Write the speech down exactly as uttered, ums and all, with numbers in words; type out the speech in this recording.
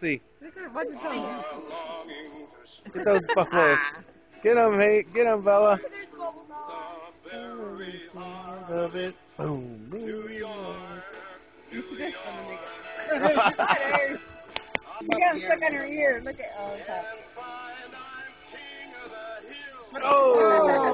see. Look at what is going Get those bubbles. Get them, hey, get them, Bella. Of it. Boom. You see this? I'm gonna make it. You got him stuck on her ear. Look at oh, okay. Oh!